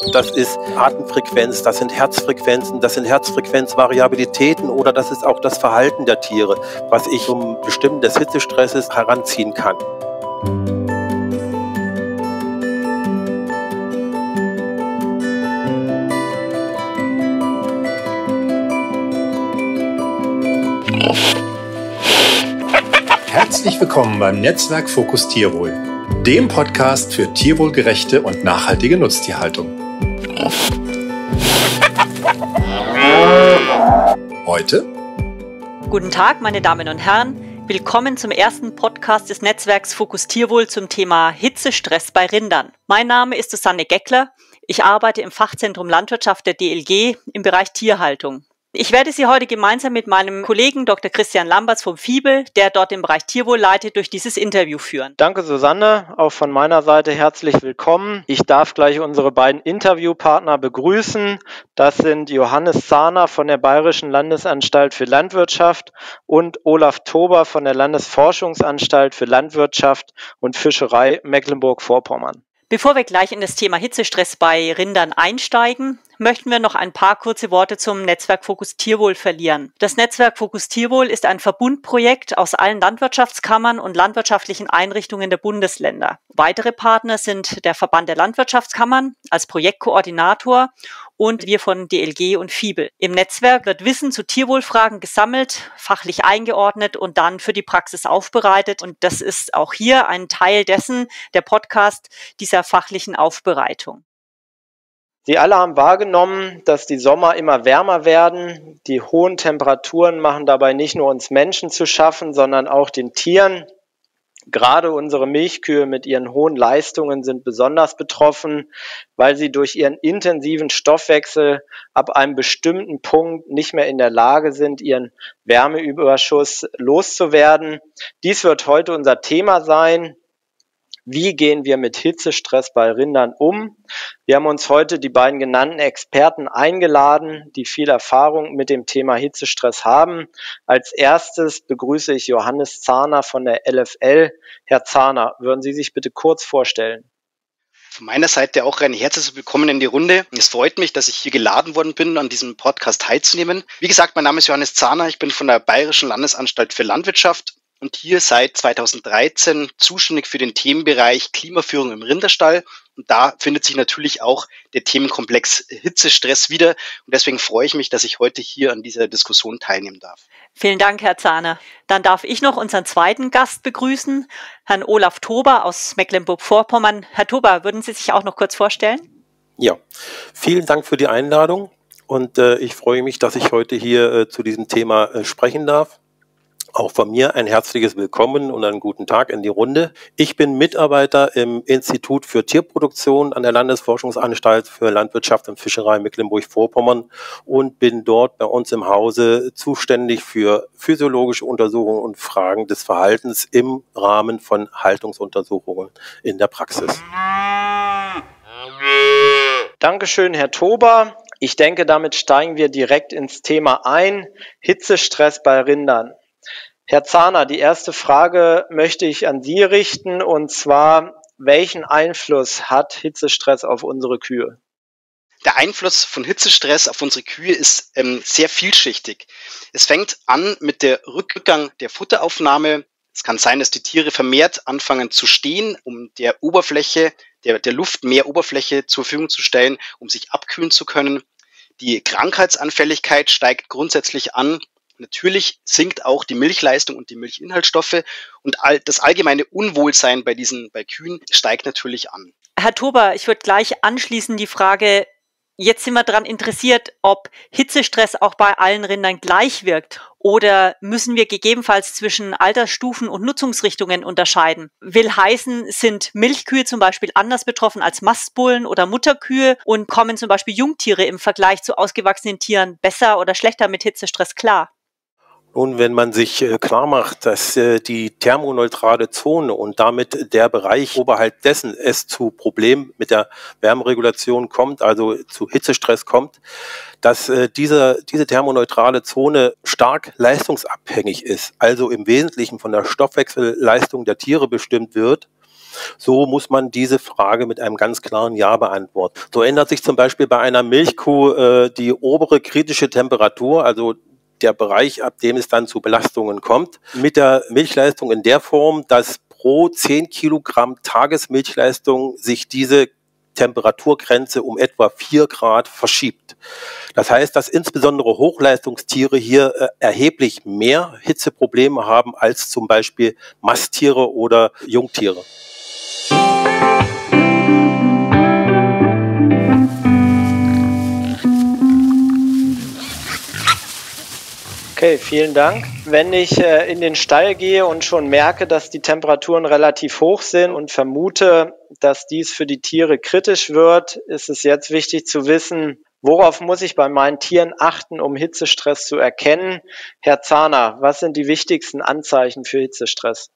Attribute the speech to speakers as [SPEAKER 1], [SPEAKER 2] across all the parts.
[SPEAKER 1] Das ist Atemfrequenz, das sind Herzfrequenzen, das sind Herzfrequenzvariabilitäten oder das ist auch das Verhalten der Tiere, was ich zum Bestimmen des Hitzestresses heranziehen kann.
[SPEAKER 2] Herzlich willkommen beim Netzwerk Fokus Tierwohl, dem Podcast für tierwohlgerechte und nachhaltige Nutztierhaltung. Heute?
[SPEAKER 3] Guten Tag, meine Damen und Herren. Willkommen zum ersten Podcast des Netzwerks Fokus Tierwohl zum Thema Hitzestress bei Rindern. Mein Name ist Susanne Geckler. Ich arbeite im Fachzentrum Landwirtschaft der DLG im Bereich Tierhaltung. Ich werde Sie heute gemeinsam mit meinem Kollegen Dr. Christian Lamberts vom FIBEL, der dort den Bereich Tierwohl leitet, durch dieses Interview führen.
[SPEAKER 4] Danke Susanne, auch von meiner Seite herzlich willkommen. Ich darf gleich unsere beiden Interviewpartner begrüßen. Das sind Johannes Zahner von der Bayerischen Landesanstalt für Landwirtschaft und Olaf Tober von der Landesforschungsanstalt für Landwirtschaft und Fischerei Mecklenburg-Vorpommern.
[SPEAKER 3] Bevor wir gleich in das Thema Hitzestress bei Rindern einsteigen, möchten wir noch ein paar kurze Worte zum Netzwerk Fokus Tierwohl verlieren. Das Netzwerk Fokus Tierwohl ist ein Verbundprojekt aus allen Landwirtschaftskammern und landwirtschaftlichen Einrichtungen der Bundesländer. Weitere Partner sind der Verband der Landwirtschaftskammern als Projektkoordinator und wir von DLG und FIBEL. Im Netzwerk wird Wissen zu Tierwohlfragen gesammelt, fachlich eingeordnet und dann für die Praxis aufbereitet. Und das ist auch hier ein Teil dessen, der Podcast dieser fachlichen Aufbereitung.
[SPEAKER 4] Sie alle haben wahrgenommen, dass die Sommer immer wärmer werden. Die hohen Temperaturen machen dabei nicht nur uns Menschen zu schaffen, sondern auch den Tieren. Gerade unsere Milchkühe mit ihren hohen Leistungen sind besonders betroffen, weil sie durch ihren intensiven Stoffwechsel ab einem bestimmten Punkt nicht mehr in der Lage sind, ihren Wärmeüberschuss loszuwerden. Dies wird heute unser Thema sein. Wie gehen wir mit Hitzestress bei Rindern um? Wir haben uns heute die beiden genannten Experten eingeladen, die viel Erfahrung mit dem Thema Hitzestress haben. Als erstes begrüße ich Johannes Zahner von der LFL. Herr Zahner, würden Sie sich bitte kurz vorstellen?
[SPEAKER 5] Von meiner Seite auch ein herzliches Willkommen in die Runde. Es freut mich, dass ich hier geladen worden bin, an diesem Podcast teilzunehmen. Wie gesagt, mein Name ist Johannes Zahner. Ich bin von der Bayerischen Landesanstalt für Landwirtschaft und hier seit 2013 zuständig für den Themenbereich Klimaführung im Rinderstall. Und da findet sich natürlich auch der Themenkomplex Hitzestress wieder. Und deswegen freue ich mich, dass ich heute hier an dieser Diskussion teilnehmen darf.
[SPEAKER 3] Vielen Dank, Herr Zahner. Dann darf ich noch unseren zweiten Gast begrüßen, Herrn Olaf Tober aus Mecklenburg-Vorpommern. Herr Tober, würden Sie sich auch noch kurz vorstellen?
[SPEAKER 1] Ja, vielen Dank für die Einladung und ich freue mich, dass ich heute hier zu diesem Thema sprechen darf. Auch von mir ein herzliches Willkommen und einen guten Tag in die Runde. Ich bin Mitarbeiter im Institut für Tierproduktion an der Landesforschungsanstalt für Landwirtschaft und Fischerei Mecklenburg-Vorpommern und bin dort bei uns im Hause zuständig für physiologische Untersuchungen und Fragen des Verhaltens im Rahmen von Haltungsuntersuchungen in der Praxis.
[SPEAKER 4] Dankeschön, Herr Tober. Ich denke, damit steigen wir direkt ins Thema ein. Hitzestress bei Rindern. Herr Zahner, die erste Frage möchte ich an Sie richten, und zwar, welchen Einfluss hat Hitzestress auf unsere Kühe?
[SPEAKER 5] Der Einfluss von Hitzestress auf unsere Kühe ist sehr vielschichtig. Es fängt an mit der Rückgang der Futteraufnahme. Es kann sein, dass die Tiere vermehrt anfangen zu stehen, um der Oberfläche, der Luft mehr Oberfläche zur Verfügung zu stellen, um sich abkühlen zu können. Die Krankheitsanfälligkeit steigt grundsätzlich an. Natürlich sinkt auch die Milchleistung und die Milchinhaltsstoffe und das allgemeine Unwohlsein bei Kühen steigt natürlich an.
[SPEAKER 3] Herr Tober, ich würde gleich anschließen die Frage, jetzt sind wir daran interessiert, ob Hitzestress auch bei allen Rindern gleich wirkt oder müssen wir gegebenenfalls zwischen Altersstufen und Nutzungsrichtungen unterscheiden? Will heißen, sind Milchkühe zum Beispiel anders betroffen als Mastbullen oder Mutterkühe und kommen zum Beispiel Jungtiere im Vergleich zu ausgewachsenen Tieren besser oder schlechter mit Hitzestress klar?
[SPEAKER 1] Nun, wenn man sich klar macht, dass die thermoneutrale Zone und damit der Bereich oberhalb dessen es zu Problemen mit der Wärmeregulation kommt, also zu Hitzestress kommt, dass diese thermoneutrale Zone stark leistungsabhängig ist, also im Wesentlichen von der Stoffwechselleistung der Tiere bestimmt wird, So muss man diese Frage mit einem ganz klaren Ja beantworten. So ändert sich zum Beispiel bei einer Milchkuh die obere kritische Temperatur, also der Bereich, ab dem es dann zu Belastungen kommt, mit der Milchleistung in der Form, dass pro 10 Kilogramm Tagesmilchleistung sich diese Temperaturgrenze um etwa 4 Grad verschiebt. Das heißt, dass insbesondere Hochleistungstiere hier erheblich mehr Hitzeprobleme haben als zum Beispiel Masttiere oder Jungtiere.
[SPEAKER 4] Okay, vielen Dank. Wenn ich in den Stall gehe und schon merke, dass die Temperaturen relativ hoch sind und vermute, dass dies für die Tiere kritisch wird, ist es jetzt wichtig zu wissen, worauf muss ich bei meinen Tieren achten, um Hitzestress zu erkennen? Herr Zahner, was sind die wichtigsten Anzeichen für Hitzestress?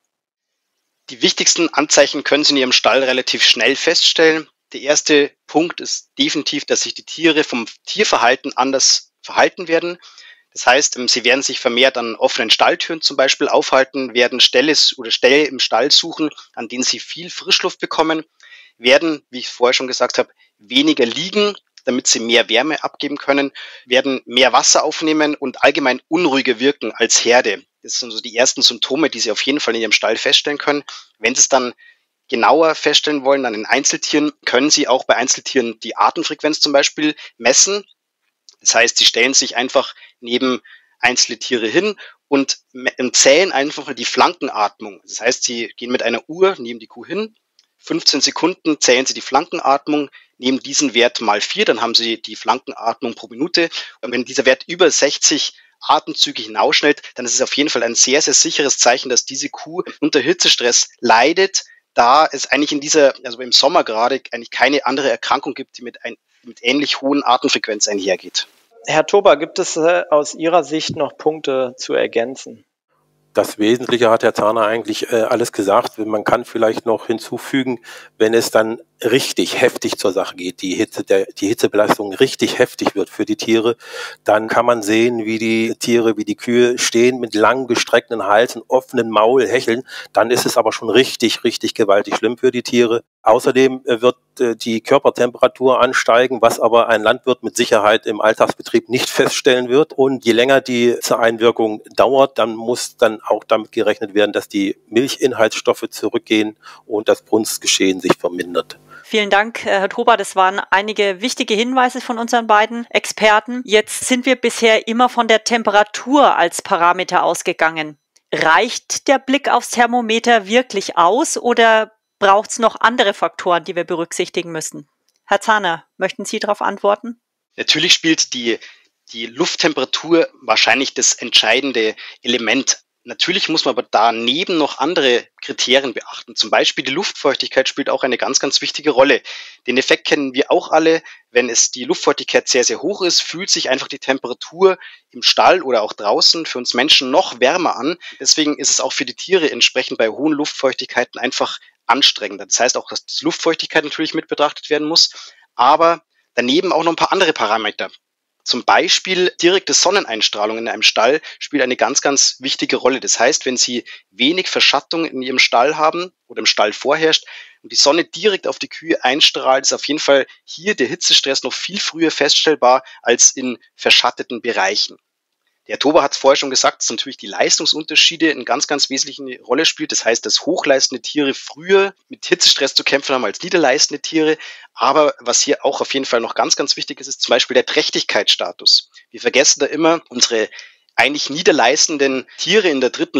[SPEAKER 5] Die wichtigsten Anzeichen können Sie in Ihrem Stall relativ schnell feststellen. Der erste Punkt ist definitiv, dass sich die Tiere vom Tierverhalten anders verhalten werden. Das heißt, sie werden sich vermehrt an offenen Stalltüren zum Beispiel aufhalten, werden Ställe im Stall suchen, an denen sie viel Frischluft bekommen, werden, wie ich vorher schon gesagt habe, weniger liegen, damit sie mehr Wärme abgeben können, werden mehr Wasser aufnehmen und allgemein unruhiger wirken als Herde. Das sind so die ersten Symptome, die Sie auf jeden Fall in Ihrem Stall feststellen können. Wenn Sie es dann genauer feststellen wollen, dann in Einzeltieren, können Sie auch bei Einzeltieren die Atemfrequenz zum Beispiel messen. Das heißt, sie stellen sich einfach neben einzelne Tiere hin und zählen einfach die Flankenatmung. Das heißt, sie gehen mit einer Uhr neben die Kuh hin, 15 Sekunden zählen sie die Flankenatmung, nehmen diesen Wert mal 4, dann haben sie die Flankenatmung pro Minute. Und wenn dieser Wert über 60 Atemzüge hinausschnellt, dann ist es auf jeden Fall ein sehr, sehr sicheres Zeichen, dass diese Kuh unter Hitzestress leidet, da es eigentlich also im Sommer gerade eigentlich keine andere Erkrankung gibt, die mit ähnlich hohen Atemfrequenz einhergeht.
[SPEAKER 4] Herr Tober, gibt es aus Ihrer Sicht noch Punkte zu ergänzen?
[SPEAKER 1] Das Wesentliche hat Herr Zahner eigentlich alles gesagt. Man kann vielleicht noch hinzufügen, wenn es dann richtig heftig zur Sache geht, die Hitzebelastung richtig heftig wird für die Tiere, dann kann man sehen, wie die Kühe stehen mit lang gestreckten Halsen, offenen Maul, hecheln. Dann ist es aber schon richtig, richtig gewaltig schlimm für die Tiere. Außerdem wird die Körpertemperatur ansteigen, was aber ein Landwirt mit Sicherheit im Alltagsbetrieb nicht feststellen wird. Und je länger die Einwirkung dauert, dann muss dann auch damit gerechnet werden, dass die Milchinhaltsstoffe zurückgehen und das Brunstgeschehen sich vermindert.
[SPEAKER 3] Vielen Dank, Herr Tober. Das waren einige wichtige Hinweise von unseren beiden Experten. Jetzt sind wir bisher immer von der Temperatur als Parameter ausgegangen. Reicht der Blick aufs Thermometer wirklich aus oder braucht es noch andere Faktoren, die wir berücksichtigen müssen? Herr Zahner, möchten Sie darauf antworten?
[SPEAKER 5] Natürlich spielt die Lufttemperatur wahrscheinlich das entscheidende Element. Natürlich muss man aber daneben noch andere Kriterien beachten. Zum Beispiel die Luftfeuchtigkeit spielt auch eine ganz, ganz wichtige Rolle. Den Effekt kennen wir auch alle. Wenn die Luftfeuchtigkeit sehr, sehr hoch ist, fühlt sich einfach die Temperatur im Stall oder auch draußen für uns Menschen noch wärmer an. Deswegen ist es auch für die Tiere entsprechend bei hohen Luftfeuchtigkeiten einfach anstrengender. Das heißt auch, dass die Luftfeuchtigkeit natürlich mit betrachtet werden muss, aber daneben auch noch ein paar andere Parameter. Zum Beispiel direkte Sonneneinstrahlung in einem Stall spielt eine ganz, ganz wichtige Rolle. Das heißt, wenn Sie wenig Verschattung in Ihrem Stall haben oder im Stall vorherrscht und die Sonne direkt auf die Kühe einstrahlt, ist auf jeden Fall hier der Hitzestress noch viel früher feststellbar als in verschatteten Bereichen. Der Tober hat es vorher schon gesagt, dass natürlich die Leistungsunterschiede eine ganz, ganz wesentliche Rolle spielt. Das heißt, dass hochleistende Tiere früher mit Hitzestress zu kämpfen haben als niederleistende Tiere. Aber was hier auch auf jeden Fall noch ganz, ganz wichtig ist zum Beispiel der Trächtigkeitsstatus. Wir vergessen da immer unsere eigentlich niederleistenden Tiere im dritten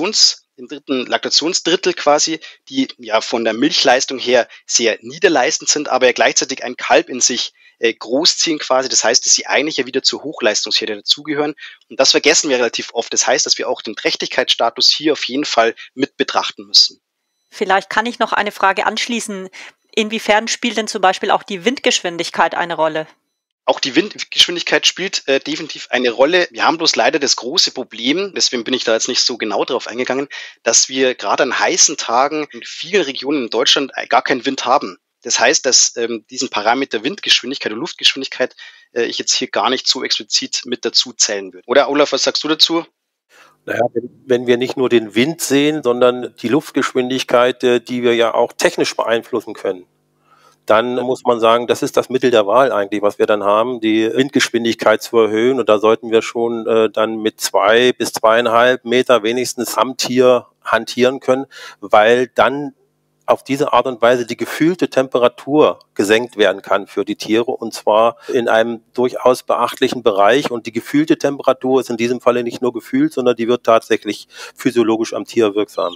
[SPEAKER 5] Laktationsdrittel quasi, die ja von der Milchleistung her sehr niederleistend sind, aber ja gleichzeitig ein Kalb in sich großziehen quasi. Das heißt, dass sie eigentlich ja wieder zur Hochleistungsherde dazugehören. Und das vergessen wir relativ oft. Das heißt, dass wir auch den Trächtigkeitsstatus hier auf jeden Fall mit betrachten müssen.
[SPEAKER 3] Vielleicht kann ich noch eine Frage anschließen. Inwiefern spielt denn zum Beispiel auch die Windgeschwindigkeit eine Rolle?
[SPEAKER 5] Auch die Windgeschwindigkeit spielt definitiv eine Rolle. Wir haben bloß leider das große Problem, deswegen bin ich da jetzt nicht so genau drauf eingegangen, dass wir gerade an heißen Tagen in vielen Regionen in Deutschland gar keinen Wind haben. Das heißt, dass diesen Parameter Windgeschwindigkeit und Luftgeschwindigkeit ich jetzt hier gar nicht so explizit mit dazu zählen würde. Oder Olaf, was sagst du dazu?
[SPEAKER 1] Naja, wenn wir nicht nur den Wind sehen, sondern die Luftgeschwindigkeit, die wir ja auch technisch beeinflussen können, dann muss man sagen, das ist das Mittel der Wahl eigentlich, was wir dann haben, die Windgeschwindigkeit zu erhöhen. Und da sollten wir schon dann mit 2 bis 2,5 Meter wenigstens am Tier hantieren können, weil dann auf diese Art und Weise die gefühlte Temperatur gesenkt werden kann für die Tiere, und zwar in einem durchaus beachtlichen Bereich. Und die gefühlte Temperatur ist in diesem Falle nicht nur gefühlt, sondern die wird tatsächlich physiologisch am Tier wirksam.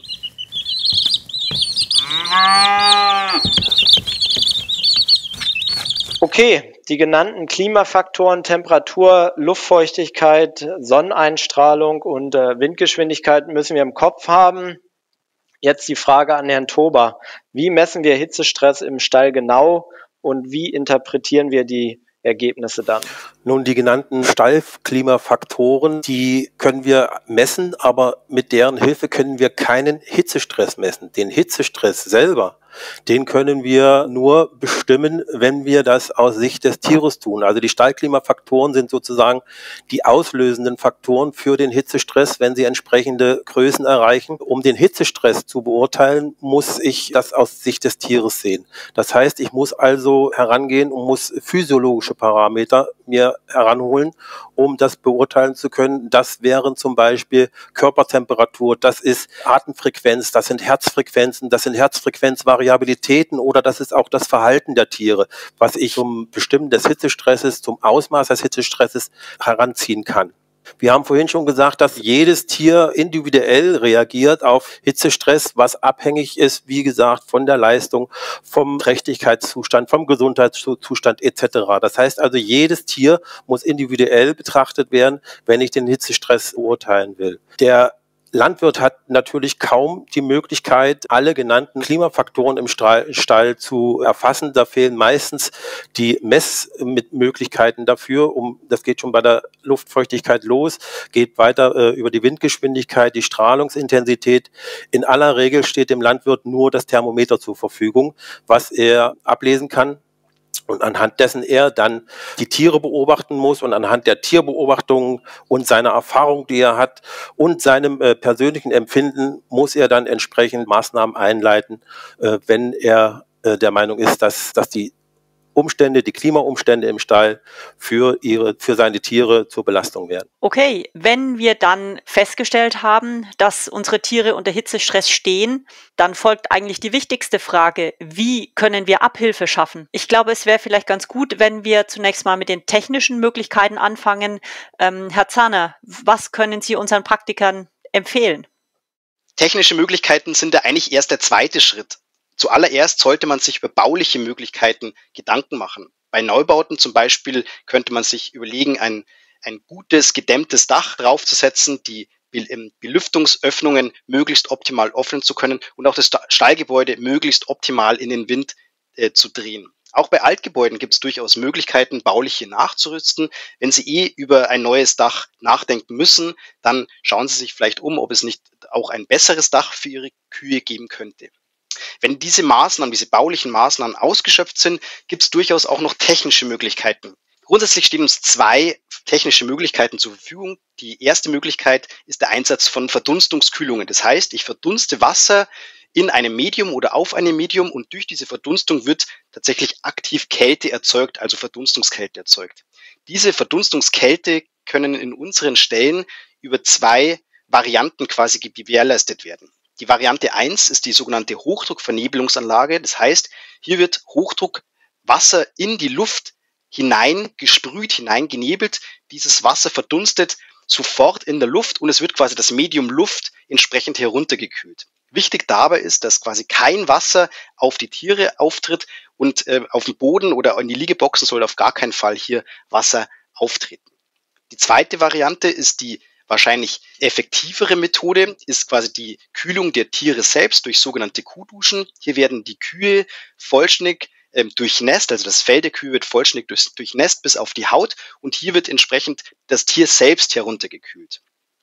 [SPEAKER 4] Okay, die genannten Klimafaktoren, Temperatur, Luftfeuchtigkeit, Sonneneinstrahlung und Windgeschwindigkeit müssen wir im Kopf haben. Jetzt die Frage an Herrn Tober. Wie messen wir Hitzestress im Stall genau und wie interpretieren wir die Ergebnisse dann?
[SPEAKER 1] Nun, die genannten Stallklimafaktoren, die können wir messen, aber mit deren Hilfe können wir keinen Hitzestress messen. Den Hitzestress selber, den können wir nur bestimmen, wenn wir das aus Sicht des Tieres tun. Also die Stallklimafaktoren sind sozusagen die auslösenden Faktoren für den Hitzestress, wenn sie entsprechende Größen erreichen. Um den Hitzestress zu beurteilen, muss ich das aus Sicht des Tieres sehen. Das heißt, ich muss also herangehen und muss physiologische Parameter mir heranholen, um das beurteilen zu können. Das wären zum Beispiel Körpertemperatur, das ist Atemfrequenz, das sind Herzfrequenzen, das sind Herzfrequenzvariabilitäten oder das ist auch das Verhalten der Tiere, was ich zum Bestimmen des Hitzestresses, zum Ausmaß des Hitzestresses heranziehen kann. Wir haben vorhin schon gesagt, dass jedes Tier individuell reagiert auf Hitzestress, was abhängig ist, wie gesagt, von der Leistung, vom Trächtigkeitszustand, vom Gesundheitszustand etc. Das heißt also, jedes Tier muss individuell betrachtet werden, wenn ich den Hitzestress beurteilen will. Der Landwirt hat natürlich kaum die Möglichkeit, alle genannten Klimafaktoren im Stall zu erfassen. Da fehlen meistens die Messmöglichkeiten dafür. Das geht schon bei der Luftfeuchtigkeit los, geht weiter über die Windgeschwindigkeit, die Strahlungsintensität. In aller Regel steht dem Landwirt nur das Thermometer zur Verfügung, was er ablesen kann. Und anhand dessen er dann die Tiere beobachten muss und anhand der Tierbeobachtungen und seiner Erfahrung, die er hat und seinem persönlichen Empfinden muss er dann entsprechend Maßnahmen einleiten, wenn er der Meinung ist, dass die Umstände, die Klimaumstände im Stall für seine Tiere zur Belastung werden.
[SPEAKER 3] Okay, wenn wir dann festgestellt haben, dass unsere Tiere unter Hitzestress stehen, dann folgt eigentlich die wichtigste Frage: Wie können wir Abhilfe schaffen? Ich glaube, es wäre vielleicht ganz gut, wenn wir zunächst mal mit den technischen Möglichkeiten anfangen. Herr Zahner, was können Sie unseren Praktikern empfehlen?
[SPEAKER 5] Technische Möglichkeiten sind ja eigentlich erst der zweite Schritt. Zuallererst sollte man sich über bauliche Möglichkeiten Gedanken machen. Bei Neubauten zum Beispiel könnte man sich überlegen, ein gutes, gedämmtes Dach draufzusetzen, die Belüftungsöffnungen möglichst optimal öffnen zu können und auch das Stallgebäude möglichst optimal in den Wind zu drehen. Auch bei Altgebäuden gibt es durchaus Möglichkeiten, baulich hier nachzurüsten. Wenn Sie über ein neues Dach nachdenken müssen, dann schauen Sie sich vielleicht um, ob es nicht auch ein besseres Dach für Ihre Kühe geben könnte. Wenn diese baulichen Maßnahmen ausgeschöpft sind, gibt es durchaus auch noch technische Möglichkeiten. Grundsätzlich stehen uns zwei technische Möglichkeiten zur Verfügung. Die erste Möglichkeit ist der Einsatz von Verdunstungskühlungen. Das heißt, ich verdunste Wasser in einem Medium oder auf einem Medium und durch diese Verdunstung wird tatsächlich aktiv Kälte erzeugt, also Verdunstungskälte erzeugt. Diese Verdunstungskälte können in unseren Ställen über zwei Varianten quasi gewährleistet werden. Die Variante 1 ist die sogenannte Hochdruckvernebelungsanlage. Das heißt, hier wird Hochdruckwasser in die Luft hineingesprüht, hineingenebelt. Dieses Wasser verdunstet sofort in der Luft und es wird quasi das Medium Luft entsprechend heruntergekühlt. Wichtig dabei ist, dass quasi kein Wasser auf die Tiere auftritt und auf dem Boden oder in die Liegeboxen soll auf gar keinen Fall hier Wasser auftreten. Die zweite Variante ist die wahrscheinlich effektivere Methode, ist quasi die Kühlung der Tiere selbst durch sogenannte Kuhduschen. Hier werden die Kühe vollständig durchnässt, also das Fell der Kühe wird vollständig durchnässt bis auf die Haut und hier wird entsprechend das Tier selbst heruntergekühlt.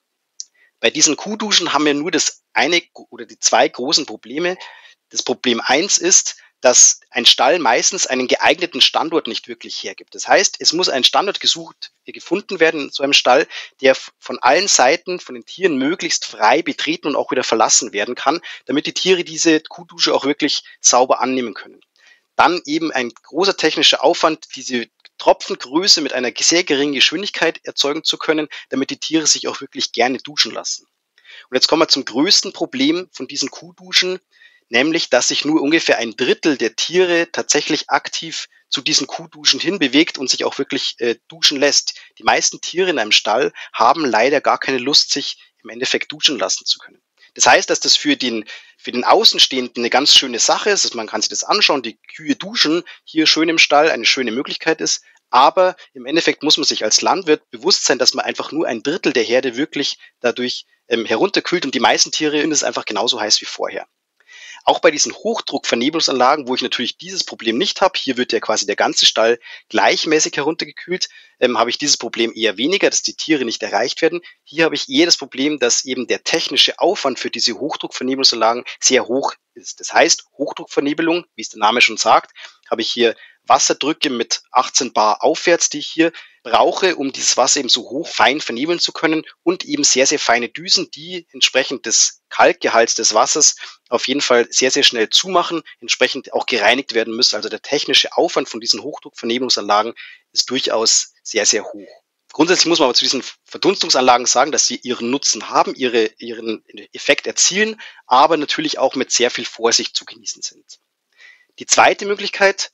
[SPEAKER 5] Bei diesen Kuhduschen haben wir nur das eine oder die zwei großen Probleme. Das Problem 1 ist, dass ein Stall meistens einen geeigneten Standort nicht wirklich hergibt. Das heißt, es muss ein Standort gefunden werden in so einem Stall, der von allen Seiten, von den Tieren möglichst frei betreten und auch wieder verlassen werden kann, damit die Tiere diese Kuhdusche auch wirklich sauber annehmen können. Dann eben ein großer technischer Aufwand, diese Tropfengröße mit einer sehr geringen Geschwindigkeit erzeugen zu können, damit die Tiere sich auch wirklich gerne duschen lassen. Und jetzt kommen wir zum größten Problem von diesen Kuhduschen, nämlich, dass sich nur ungefähr 1/3 der Tiere tatsächlich aktiv zu diesen Kuhduschen hinbewegt und sich auch wirklich duschen lässt. Die meisten Tiere in einem Stall haben leider gar keine Lust, sich im Endeffekt duschen lassen zu können. Das heißt, dass das für den Außenstehenden eine ganz schöne Sache ist. Also man kann sich das anschauen, die Kühe duschen hier schön im Stall, eine schöne Möglichkeit ist. Aber im Endeffekt muss man sich als Landwirt bewusst sein, dass man einfach nur 1/3 der Herde wirklich dadurch herunterkühlt und die meisten Tiere finden es einfach genauso heiß wie vorher. Auch bei diesen Hochdruckvernebelungsanlagen, wo ich natürlich dieses Problem nicht habe, hier wird ja quasi der ganze Stall gleichmäßig heruntergekühlt, habe ich dieses Problem eher weniger, dass die Tiere nicht erreicht werden. Hier habe ich eher das Problem, dass eben der technische Aufwand für diese Hochdruckvernebelungsanlagen sehr hoch ist. Das heißt, Hochdruckvernebelung, wie es der Name schon sagt, habe ich hier Wasserdrücke mit 18 bar aufwärts, die ich hier brauche, um dieses Wasser eben so hoch fein vernebeln zu können und eben sehr, sehr feine Düsen, die entsprechend des Kalkgehalts des Wassers auf jeden Fall sehr, sehr schnell zumachen, entsprechend auch gereinigt werden müssen. Also der technische Aufwand von diesen Hochdruckvernebelungsanlagen ist durchaus sehr, sehr hoch. Grundsätzlich muss man aber zu diesen Verdunstungsanlagen sagen, dass sie ihren Nutzen haben, ihren Effekt erzielen, aber natürlich auch mit sehr viel Vorsicht zu genießen sind. Die zweite Möglichkeit,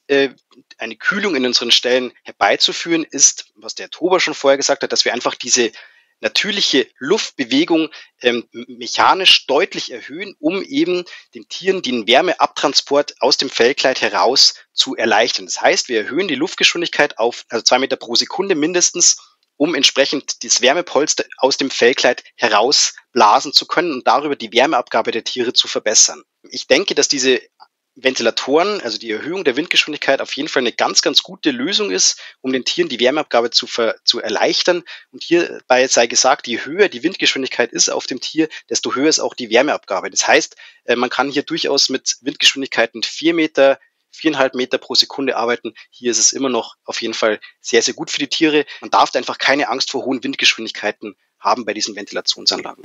[SPEAKER 5] eine Kühlung in unseren Ställen herbeizuführen, ist, was der Tober schon vorher gesagt hat, dass wir einfach diese natürliche Luftbewegung mechanisch deutlich erhöhen, um eben den Tieren den Wärmeabtransport aus dem Fellkleid heraus zu erleichtern. Das heißt, wir erhöhen die Luftgeschwindigkeit auf 2 Meter pro Sekunde mindestens, um entsprechend das Wärmepolster aus dem Fellkleid herausblasen zu können und darüber die Wärmeabgabe der Tiere zu verbessern. Ich denke, dass diese Ventilatoren, also die Erhöhung der Windgeschwindigkeit, auf jeden Fall eine ganz, ganz gute Lösung ist, um den Tieren die Wärmeabgabe zu erleichtern. Und hierbei sei gesagt, je höher die Windgeschwindigkeit ist auf dem Tier, desto höher ist auch die Wärmeabgabe. Das heißt, man kann hier durchaus mit Windgeschwindigkeiten 4,5 Meter pro Sekunde arbeiten. Hier ist es immer noch auf jeden Fall sehr, sehr gut für die Tiere. Man darf einfach keine Angst vor hohen Windgeschwindigkeiten haben bei diesen Ventilationsanlagen.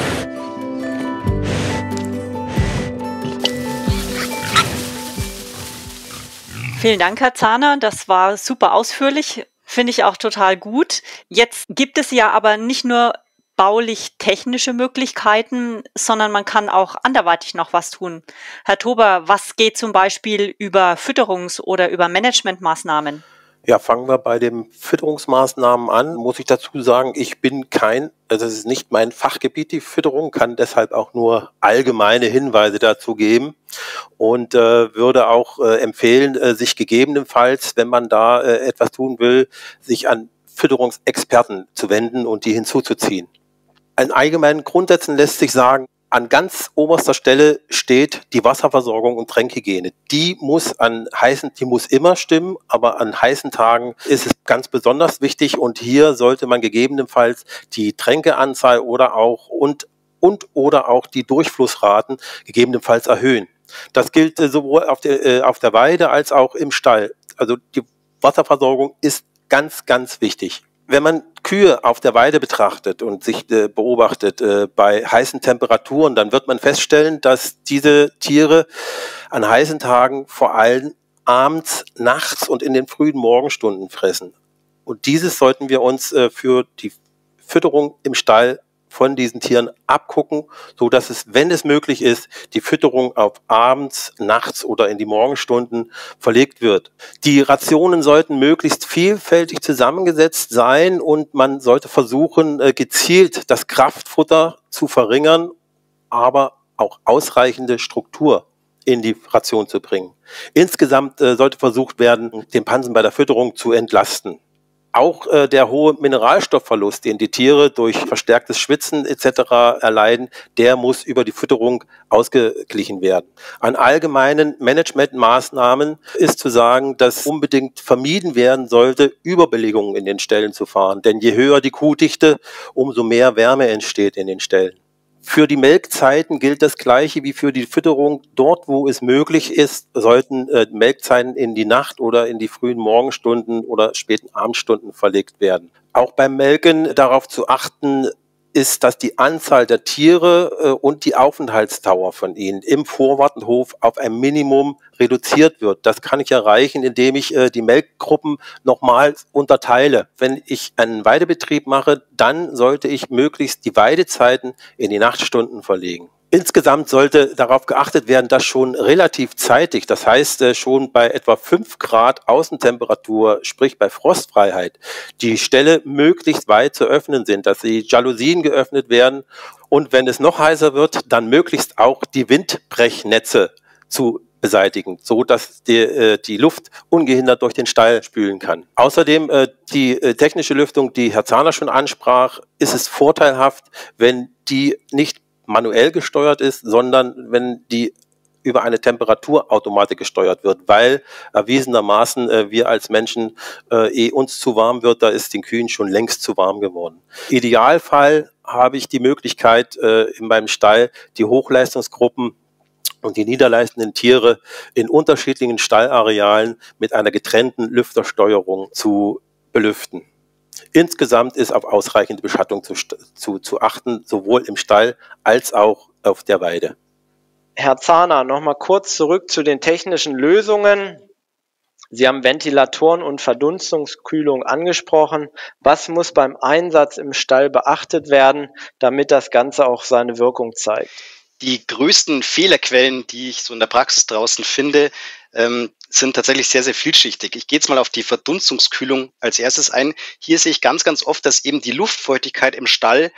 [SPEAKER 3] Vielen Dank, Herr Zahner. Das war super ausführlich. Finde ich auch total gut. Jetzt gibt es ja aber nicht nur baulich-technische Möglichkeiten, sondern man kann auch anderweitig noch was tun. Herr Tober, was geht zum Beispiel über Fütterungs- oder über Managementmaßnahmen?
[SPEAKER 1] Ja, fangen wir bei den Fütterungsmaßnahmen an. Muss ich dazu sagen, ich bin das ist nicht mein Fachgebiet, die Fütterung, kann deshalb auch nur allgemeine Hinweise dazu geben und würde auch empfehlen, sich gegebenenfalls, wenn man da etwas tun will, sich an Fütterungsexperten zu wenden und die hinzuzuziehen. An allgemeinen Grundsätzen lässt sich sagen, an ganz oberster Stelle steht die Wasserversorgung und Tränkhygiene. Die muss immer stimmen, aber an heißen Tagen ist es ganz besonders wichtig und hier sollte man gegebenenfalls die Tränkeanzahl oder auch oder auch die Durchflussraten gegebenenfalls erhöhen. Das gilt sowohl auf der Weide als auch im Stall. Also die Wasserversorgung ist ganz, ganz wichtig. Wenn man Kühe auf der Weide betrachtet und sich beobachtet bei heißen Temperaturen, dann wird man feststellen, dass diese Tiere an heißen Tagen vor allem abends, nachts und in den frühen Morgenstunden fressen. Und dieses sollten wir uns für die Fütterung im Stall von diesen Tieren abgucken, so dass es, wenn es möglich ist, die Fütterung auf abends, nachts oder in die Morgenstunden verlegt wird. Die Rationen sollten möglichst vielfältig zusammengesetzt sein und man sollte versuchen, gezielt das Kraftfutter zu verringern, aber auch ausreichende Struktur in die Ration zu bringen. Insgesamt sollte versucht werden, den Pansen bei der Fütterung zu entlasten. Auch der hohe Mineralstoffverlust, den die Tiere durch verstärktes Schwitzen etc. erleiden, der muss über die Fütterung ausgeglichen werden. An allgemeinen Managementmaßnahmen ist zu sagen, dass unbedingt vermieden werden sollte, Überbelegungen in den Ställen zu fahren. Denn je höher die Kuhdichte, umso mehr Wärme entsteht in den Ställen. Für die Melkzeiten gilt das Gleiche wie für die Fütterung. Dort, wo es möglich ist, sollten Melkzeiten in die Nacht oder in die frühen Morgenstunden oder späten Abendstunden verlegt werden. Auch beim Melken darauf zu achten ist, dass die Anzahl der Tiere und die Aufenthaltsdauer von ihnen im Vorwartenhof auf ein Minimum reduziert wird. Das kann ich erreichen, indem ich die Melkgruppen nochmals unterteile. Wenn ich einen Weidebetrieb mache, dann sollte ich möglichst die Weidezeiten in die Nachtstunden verlegen. Insgesamt sollte darauf geachtet werden, dass schon relativ zeitig, das heißt schon bei etwa 5 Grad Außentemperatur, sprich bei Frostfreiheit, die Ställe möglichst weit zu öffnen sind, dass die Jalousien geöffnet werden und wenn es noch heißer wird, dann möglichst auch die Windbrechnetze zu beseitigen, so dass die Luft ungehindert durch den Stall spülen kann. Außerdem die technische Lüftung, die Herr Zahner schon ansprach, ist es vorteilhaft, wenn die nicht manuell gesteuert ist, sondern wenn die über eine Temperaturautomatik gesteuert wird, weil erwiesenermaßen wir als Menschen uns zu warm wird, da ist den Kühen schon längst zu warm geworden. Idealfall habe ich die Möglichkeit, in meinem Stall die Hochleistungsgruppen und die niederleistenden Tiere in unterschiedlichen Stallarealen mit einer getrennten Lüftersteuerung zu belüften. Insgesamt ist auf ausreichende Beschattung zu achten, sowohl im Stall als auch auf der Weide.
[SPEAKER 4] Herr Zahner, nochmal kurz zurück zu den technischen Lösungen. Sie haben Ventilatoren und Verdunstungskühlung angesprochen. Was muss beim Einsatz im Stall beachtet werden, damit das Ganze auch seine Wirkung zeigt?
[SPEAKER 5] Die größten Fehlerquellen, die ich so in der Praxis draußen finde, sind tatsächlich sehr, sehr vielschichtig. Ich gehe jetzt mal auf die Verdunstungskühlung als erstes ein. Hier sehe ich ganz, ganz oft, dass eben die Luftfeuchtigkeit im Stall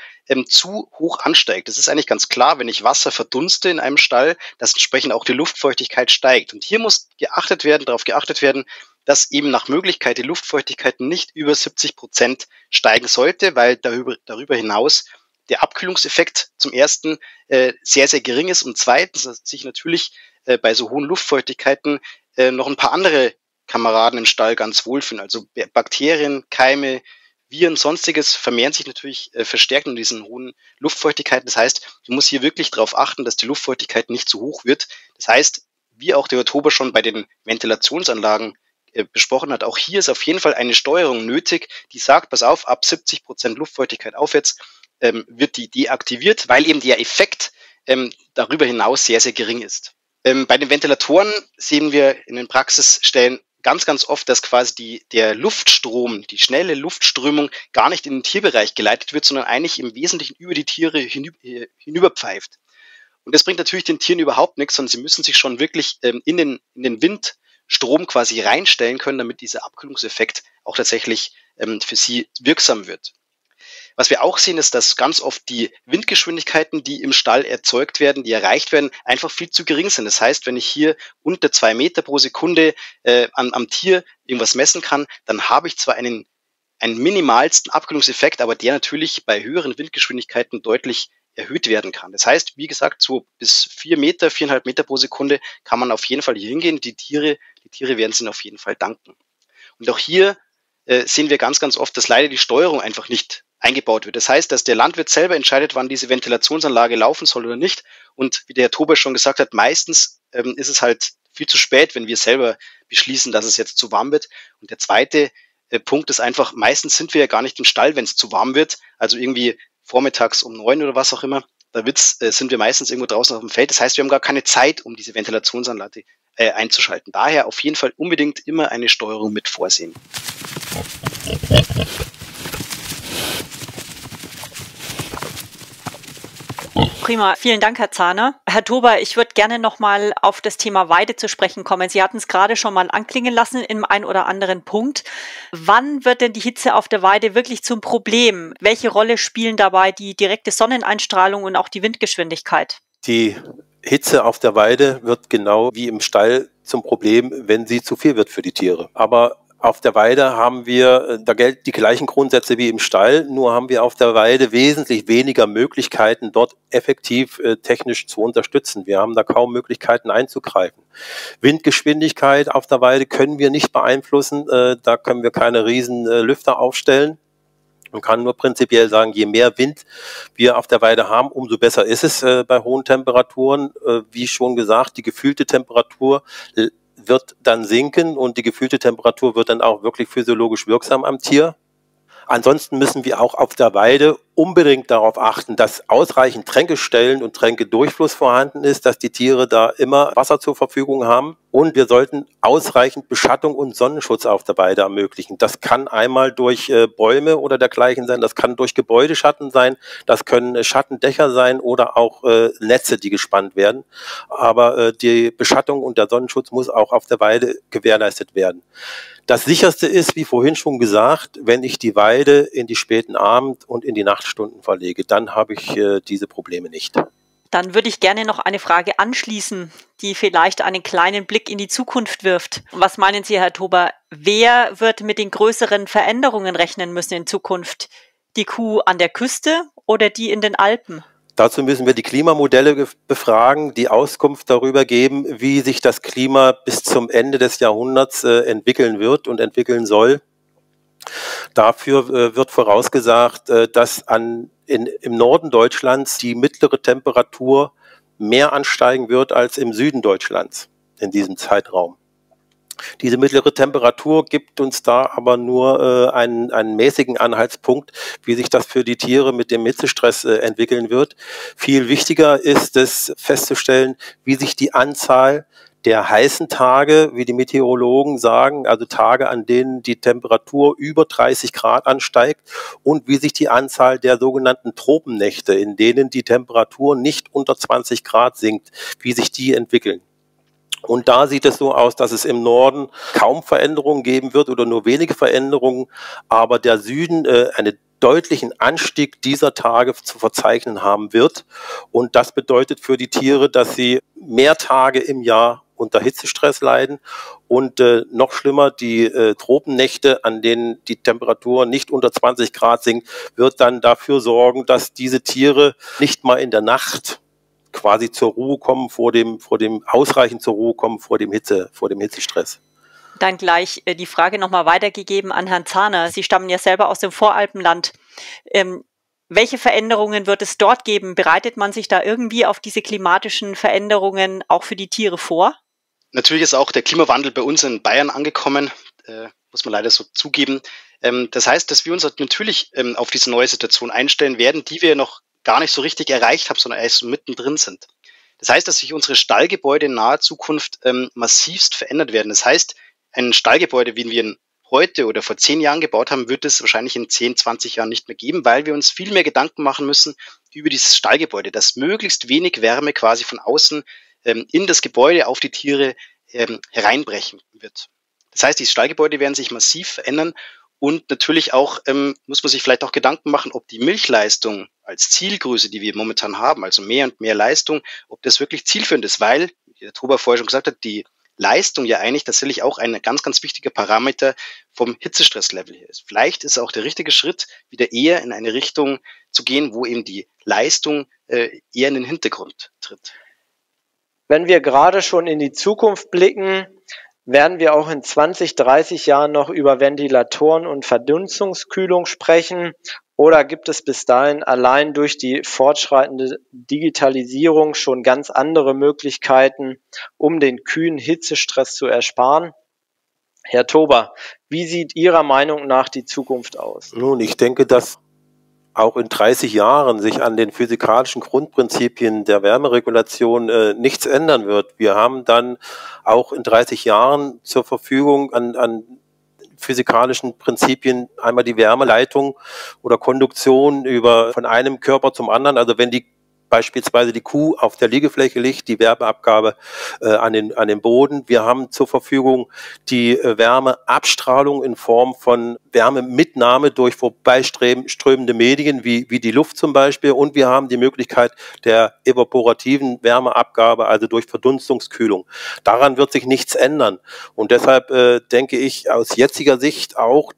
[SPEAKER 5] zu hoch ansteigt. Das ist eigentlich ganz klar, wenn ich Wasser verdunste in einem Stall, dass entsprechend auch die Luftfeuchtigkeit steigt. Und hier muss darauf geachtet werden, dass eben nach Möglichkeit die Luftfeuchtigkeit nicht über 70% steigen sollte, weil darüber hinaus der Abkühlungseffekt zum ersten sehr, sehr gering ist und zweitens sich natürlich bei so hohen Luftfeuchtigkeiten noch ein paar andere Kameraden im Stall ganz wohlfühlen. Also Bakterien, Keime, Viren, sonstiges vermehren sich natürlich verstärkt in diesen hohen Luftfeuchtigkeiten. Das heißt, du musst hier wirklich darauf achten, dass die Luftfeuchtigkeit nicht zu hoch wird. Das heißt, wie auch der Herr Tober schon bei den Ventilationsanlagen besprochen hat, auch hier ist auf jeden Fall eine Steuerung nötig, die sagt, pass auf, ab 70% Luftfeuchtigkeit aufwärts wird die deaktiviert, weil eben der Effekt darüber hinaus sehr, sehr gering ist. Bei den Ventilatoren sehen wir in den Praxisstellen ganz, ganz oft, dass quasi der Luftstrom, die schnelle Luftströmung gar nicht in den Tierbereich geleitet wird, sondern eigentlich im Wesentlichen über die Tiere hinüberpfeift. Und das bringt natürlich den Tieren überhaupt nichts, sondern sie müssen sich schon wirklich in den Windstrom quasi reinstellen können, damit dieser Abkühlungseffekt auch tatsächlich für sie wirksam wird. Was wir auch sehen, ist, dass ganz oft die Windgeschwindigkeiten, die im Stall erzeugt werden, die erreicht werden, einfach viel zu gering sind. Das heißt, wenn ich hier unter 2 Meter pro Sekunde am Tier irgendwas messen kann, dann habe ich zwar einen minimalsten Abkühlungseffekt, aber der natürlich bei höheren Windgeschwindigkeiten deutlich erhöht werden kann. Das heißt, wie gesagt, so bis 4 Meter, 4,5 Meter pro Sekunde kann man auf jeden Fall hier hingehen. Die Tiere werden es ihnen auf jeden Fall danken. Und auch hier sehen wir ganz, ganz oft, dass leider die Steuerung einfach nicht eingebaut wird. Das heißt, dass der Landwirt selber entscheidet, wann diese Ventilationsanlage laufen soll oder nicht. Und wie der Herr Tober schon gesagt hat, meistens ist es halt viel zu spät, wenn wir selber beschließen, dass es jetzt zu warm wird. Und der zweite Punkt ist einfach, meistens sind wir ja gar nicht im Stall, wenn es zu warm wird. Also irgendwie vormittags um 9 oder was auch immer. Da sind wir meistens irgendwo draußen auf dem Feld. Das heißt, wir haben gar keine Zeit, um diese Ventilationsanlage einzuschalten. Daher auf jeden Fall unbedingt immer eine Steuerung mit vorsehen.
[SPEAKER 3] Prima, vielen Dank, Herr Zahner. Herr Tober, ich würde gerne nochmal auf das Thema Weide zu sprechen kommen. Sie hatten es gerade schon mal anklingen lassen in einem oder anderen Punkt. Wann wird denn die Hitze auf der Weide wirklich zum Problem? Welche Rolle spielen dabei die direkte Sonneneinstrahlung und auch die Windgeschwindigkeit?
[SPEAKER 1] Die Hitze auf der Weide wird genau wie im Stall zum Problem, wenn sie zu viel wird für die Tiere. Aber auf der Weide da gelten die gleichen Grundsätze wie im Stall, nur haben wir auf der Weide wesentlich weniger Möglichkeiten, dort effektiv technisch zu unterstützen. Wir haben da kaum Möglichkeiten einzugreifen. Windgeschwindigkeit auf der Weide können wir nicht beeinflussen, da können wir keine riesen Lüfter aufstellen. Man kann nur prinzipiell sagen, je mehr Wind wir auf der Weide haben, umso besser ist es bei hohen Temperaturen. Wie schon gesagt, die gefühlte Temperatur wird dann sinken und die gefühlte Temperatur wird dann auch wirklich physiologisch wirksam am Tier. Ansonsten müssen wir auch auf der Weide unbedingt darauf achten, dass ausreichend Tränkestellen und Tränkedurchfluss vorhanden ist, dass die Tiere da immer Wasser zur Verfügung haben. Und wir sollten ausreichend Beschattung und Sonnenschutz auf der Weide ermöglichen. Das kann einmal durch Bäume oder dergleichen sein, das kann durch Gebäudeschatten sein, das können Schattendächer sein oder auch Netze, die gespannt werden. Aber die Beschattung und der Sonnenschutz muss auch auf der Weide gewährleistet werden. Das Sicherste ist, wie vorhin schon gesagt, wenn ich die Weide in die späten Abend- und in die Nachtstunden verlege, dann habe ich diese Probleme nicht.
[SPEAKER 3] Dann würde ich gerne noch eine Frage anschließen, die vielleicht einen kleinen Blick in die Zukunft wirft. Was meinen Sie, Herr Tober, wer wird mit den größeren Veränderungen rechnen müssen in Zukunft? Die Kuh an der Küste oder die in den Alpen?
[SPEAKER 1] Dazu müssen wir die Klimamodelle befragen, die Auskunft darüber geben, wie sich das Klima bis zum Ende des Jahrhunderts entwickeln wird und entwickeln soll. Dafür wird vorausgesagt, dass im Norden Deutschlands die mittlere Temperatur mehr ansteigen wird als im Süden Deutschlands in diesem Zeitraum. Diese mittlere Temperatur gibt uns da aber nur einen mäßigen Anhaltspunkt, wie sich das für die Tiere mit dem Hitzestress entwickeln wird. Viel wichtiger ist es festzustellen, wie sich die Anzahl der heißen Tage, wie die Meteorologen sagen, also Tage, an denen die Temperatur über 30 Grad ansteigt und wie sich die Anzahl der sogenannten Tropennächte, in denen die Temperatur nicht unter 20 Grad sinkt, wie sich die entwickeln. Und da sieht es so aus, dass es im Norden kaum Veränderungen geben wird oder nur wenige Veränderungen, aber der Süden einen deutlichen Anstieg dieser Tage zu verzeichnen haben wird. Und das bedeutet für die Tiere, dass sie mehr Tage im Jahr unter Hitzestress leiden und noch schlimmer, die Tropennächte, an denen die Temperatur nicht unter 20 Grad sinkt, wird dann dafür sorgen, dass diese Tiere nicht mal in der Nacht quasi zur Ruhe kommen, ausreichend zur Ruhe kommen vor dem Hitzestress.
[SPEAKER 3] Dann gleich die Frage nochmal weitergegeben an Herrn Zahner. Sie stammen ja selber aus dem Voralpenland. Welche Veränderungen wird es dort geben? Bereitet man sich da irgendwie auf diese klimatischen Veränderungen auch für die Tiere vor?
[SPEAKER 5] Natürlich ist auch der Klimawandel bei uns in Bayern angekommen, muss man leider so zugeben. Das heißt, dass wir uns natürlich auf diese neue Situation einstellen werden, die wir noch gar nicht so richtig erreicht haben, sondern erst so mittendrin sind. Das heißt, dass sich unsere Stallgebäude in naher Zukunft massivst verändert werden. Das heißt, ein Stallgebäude, wie wir ihn heute oder vor 10 Jahren gebaut haben, wird es wahrscheinlich in 10, 20 Jahren nicht mehr geben, weil wir uns viel mehr Gedanken machen müssen über dieses Stallgebäude, dass möglichst wenig Wärme quasi von außen in das Gebäude auf die Tiere hereinbrechen wird. Das heißt, die Stallgebäude werden sich massiv verändern und natürlich auch muss man sich vielleicht auch Gedanken machen, ob die Milchleistung als Zielgröße, die wir momentan haben, also mehr und mehr Leistung, ob das wirklich zielführend ist, weil, wie der Tober vorher schon gesagt hat, die Leistung ja eigentlich tatsächlich auch ein ganz, ganz wichtiger Parameter vom Hitzestresslevel hier ist. Vielleicht ist auch der richtige Schritt, wieder eher in eine Richtung zu gehen, wo eben die Leistung eher in den Hintergrund tritt.
[SPEAKER 4] Wenn wir gerade schon in die Zukunft blicken, werden wir auch in 20, 30 Jahren noch über Ventilatoren und Verdunstungskühlung sprechen? Oder gibt es bis dahin allein durch die fortschreitende Digitalisierung schon ganz andere Möglichkeiten, um den Kühen Hitzestress zu ersparen? Herr Tober, wie sieht Ihrer Meinung nach die Zukunft aus?
[SPEAKER 1] Nun, ich denke, dass auch in 30 Jahren sich an den physikalischen Grundprinzipien der Wärmeregulation nichts ändern wird. Wir haben dann auch in 30 Jahren zur Verfügung an physikalischen Prinzipien einmal die Wärmeleitung oder Konduktion von einem Körper zum anderen. Also wenn beispielsweise die Kuh auf der Liegefläche liegt, die Wärmeabgabe an den Boden. Wir haben zur Verfügung die Wärmeabstrahlung in Form von Wärmemitnahme durch vorbeiströmende Medien, wie die Luft zum Beispiel. Und wir haben die Möglichkeit der evaporativen Wärmeabgabe, also durch Verdunstungskühlung. Daran wird sich nichts ändern. Und deshalb denke ich aus jetziger Sicht auch,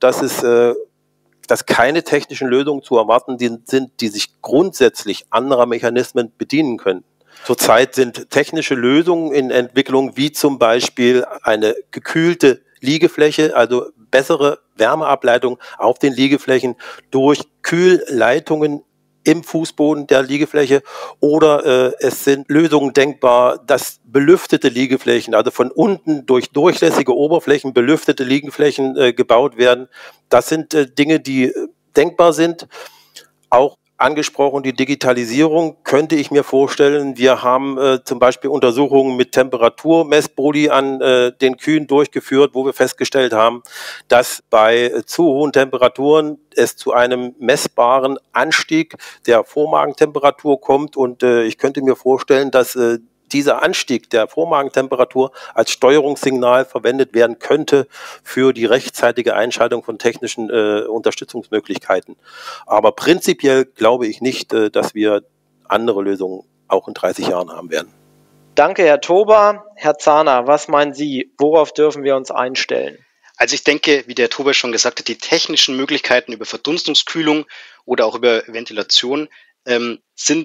[SPEAKER 1] dass keine technischen Lösungen zu erwarten sind, die sich grundsätzlich anderer Mechanismen bedienen können. Zurzeit sind technische Lösungen in Entwicklung, wie zum Beispiel eine gekühlte Liegefläche, also bessere Wärmeableitung auf den Liegeflächen durch Kühlleitungen im Fußboden der Liegefläche oder es sind Lösungen denkbar, dass belüftete Liegeflächen, also von unten durch durchlässige Oberflächen belüftete Liegeflächen gebaut werden. Das sind Dinge, die denkbar sind. Auch angesprochen, die Digitalisierung könnte ich mir vorstellen. Wir haben zum Beispiel Untersuchungen mit Temperaturmessbodi an den Kühen durchgeführt, wo wir festgestellt haben, dass bei zu hohen Temperaturen es zu einem messbaren Anstieg der Vormagentemperatur kommt. Und ich könnte mir vorstellen, dass dieser Anstieg der Vormagentemperatur als Steuerungssignal verwendet werden könnte für die rechtzeitige Einschaltung von technischen Unterstützungsmöglichkeiten. Aber prinzipiell glaube ich nicht, dass wir andere Lösungen auch in 30 Jahren haben werden.
[SPEAKER 4] Danke, Herr Tober. Herr Zahner, was meinen Sie? Worauf dürfen wir uns einstellen?
[SPEAKER 5] Also ich denke, wie der Tober schon gesagt hat, die technischen Möglichkeiten über Verdunstungskühlung oder auch über Ventilation sind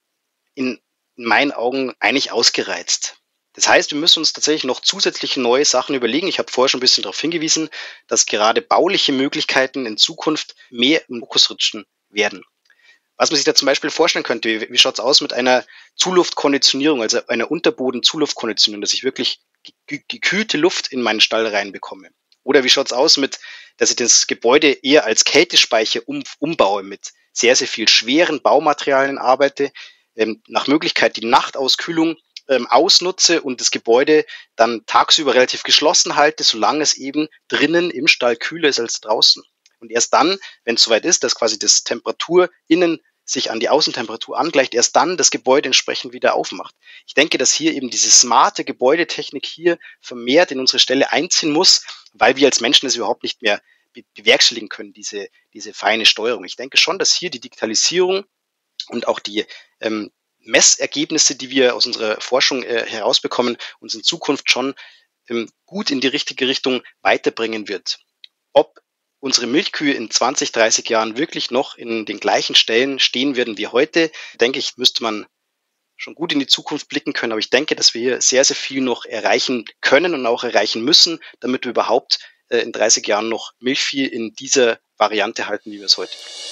[SPEAKER 5] in meinen Augen eigentlich ausgereizt. Das heißt, wir müssen uns tatsächlich noch zusätzliche neue Sachen überlegen. Ich habe vorher schon ein bisschen darauf hingewiesen, dass gerade bauliche Möglichkeiten in Zukunft mehr im Fokus rutschen werden. Was man sich da zum Beispiel vorstellen könnte, wie schaut es aus mit einer Zuluftkonditionierung, also einer Unterboden-Zuluftkonditionierung, dass ich wirklich gekühlte Luft in meinen Stall reinbekomme. Oder wie schaut es aus mit, dass ich das Gebäude eher als Kältespeicher umbaue, mit sehr, sehr viel schweren Baumaterialien arbeite, nach Möglichkeit die Nachtauskühlung ausnutze und das Gebäude dann tagsüber relativ geschlossen halte, solange es eben drinnen im Stall kühler ist als draußen. Und erst dann, wenn es soweit ist, dass quasi das Temperatur innen sich an die Außentemperatur angleicht, erst dann das Gebäude entsprechend wieder aufmacht. Ich denke, dass hier eben diese smarte Gebäudetechnik hier vermehrt in unsere Ställe einziehen muss, weil wir als Menschen das überhaupt nicht mehr bewerkstelligen können, diese feine Steuerung. Ich denke schon, dass hier die Digitalisierung und auch die Messergebnisse, die wir aus unserer Forschung herausbekommen, uns in Zukunft schon gut in die richtige Richtung weiterbringen wird. Ob unsere Milchkühe in 20, 30 Jahren wirklich noch in den gleichen Stellen stehen werden wie heute, denke ich, müsste man schon gut in die Zukunft blicken können. Aber ich denke, dass wir hier sehr, sehr viel noch erreichen können und auch erreichen müssen, damit wir überhaupt in 30 Jahren noch Milchvieh in dieser Variante halten, wie wir es heute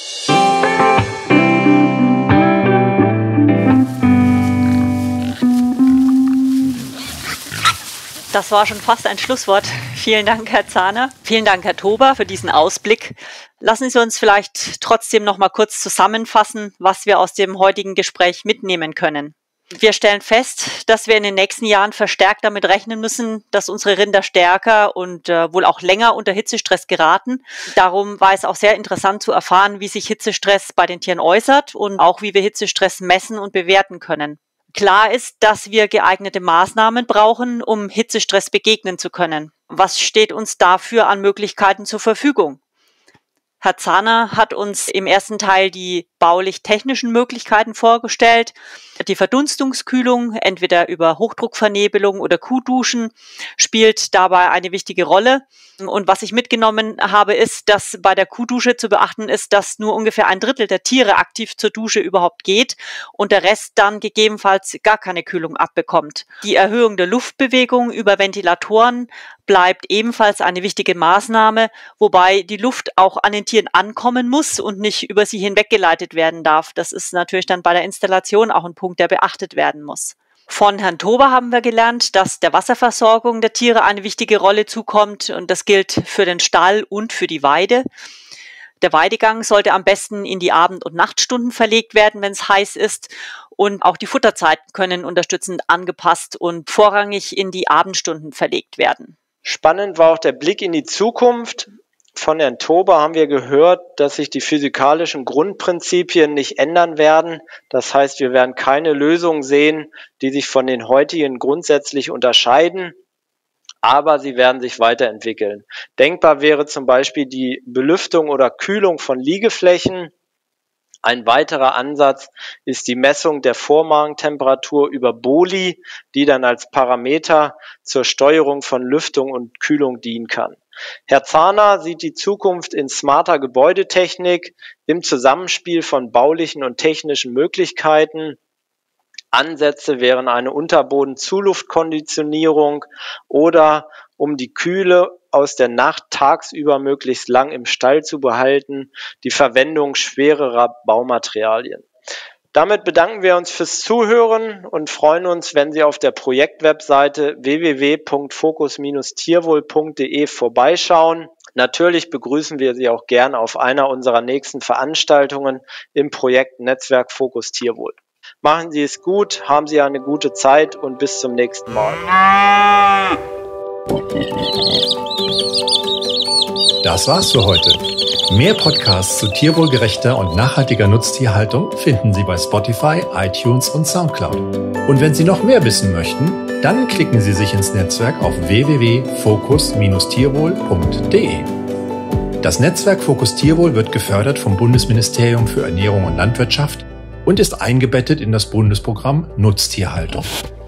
[SPEAKER 5] tun.
[SPEAKER 3] Das war schon fast ein Schlusswort. Vielen Dank, Herr Zahner. Vielen Dank, Herr Tober, für diesen Ausblick. Lassen Sie uns vielleicht trotzdem noch mal kurz zusammenfassen, was wir aus dem heutigen Gespräch mitnehmen können. Wir stellen fest, dass wir in den nächsten Jahren verstärkt damit rechnen müssen, dass unsere Rinder stärker und wohl auch länger unter Hitzestress geraten. Darum war es auch sehr interessant zu erfahren, wie sich Hitzestress bei den Tieren äußert und auch wie wir Hitzestress messen und bewerten können. Klar ist, dass wir geeignete Maßnahmen brauchen, um Hitzestress begegnen zu können. Was steht uns dafür an Möglichkeiten zur Verfügung? Herr Zahner hat uns im ersten Teil die baulich-technischen Möglichkeiten vorgestellt. Die Verdunstungskühlung, entweder über Hochdruckvernebelung oder Kuhduschen, spielt dabei eine wichtige Rolle. Und was ich mitgenommen habe, ist, dass bei der Kuhdusche zu beachten ist, dass nur ungefähr 1/3 der Tiere aktiv zur Dusche überhaupt geht und der Rest dann gegebenenfalls gar keine Kühlung abbekommt. Die Erhöhung der Luftbewegung über Ventilatoren bleibt ebenfalls eine wichtige Maßnahme, wobei die Luft auch an den Tieren ankommen muss und nicht über sie hinweggeleitet werden darf. Das ist natürlich dann bei der Installation auch ein Punkt, der beachtet werden muss. Von Herrn Tober haben wir gelernt, dass der Wasserversorgung der Tiere eine wichtige Rolle zukommt und das gilt für den Stall und für die Weide. Der Weidegang sollte am besten in die Abend- und Nachtstunden verlegt werden, wenn es heiß ist, und auch die Futterzeiten können unterstützend angepasst und vorrangig in die Abendstunden verlegt werden.
[SPEAKER 4] Spannend war auch der Blick in die Zukunft. Von Herrn Tober haben wir gehört, dass sich die physikalischen Grundprinzipien nicht ändern werden. Das heißt, wir werden keine Lösungen sehen, die sich von den heutigen grundsätzlich unterscheiden, aber sie werden sich weiterentwickeln. Denkbar wäre zum Beispiel die Belüftung oder Kühlung von Liegeflächen. Ein weiterer Ansatz ist die Messung der Vormagentemperatur über BOLI, die dann als Parameter zur Steuerung von Lüftung und Kühlung dienen kann. Herr Zahner sieht die Zukunft in smarter Gebäudetechnik im Zusammenspiel von baulichen und technischen Möglichkeiten. Ansätze wären eine Unterboden-Zuluftkonditionierung oder um die Kühle aus der Nacht tagsüber möglichst lang im Stall zu behalten, die Verwendung schwererer Baumaterialien. Damit bedanken wir uns fürs Zuhören und freuen uns, wenn Sie auf der Projektwebseite www.fokus-tierwohl.de vorbeischauen. Natürlich begrüßen wir Sie auch gern auf einer unserer nächsten Veranstaltungen im Projekt Netzwerk Fokus Tierwohl. Machen Sie es gut, haben Sie eine gute Zeit und bis zum nächsten Mal.
[SPEAKER 2] Das war's für heute. Mehr Podcasts zu tierwohlgerechter und nachhaltiger Nutztierhaltung finden Sie bei Spotify, iTunes und Soundcloud. Und wenn Sie noch mehr wissen möchten, dann klicken Sie sich ins Netzwerk auf www.fokus-tierwohl.de. Das Netzwerk Fokus Tierwohl wird gefördert vom Bundesministerium für Ernährung und Landwirtschaft und ist eingebettet in das Bundesprogramm Nutztierhaltung.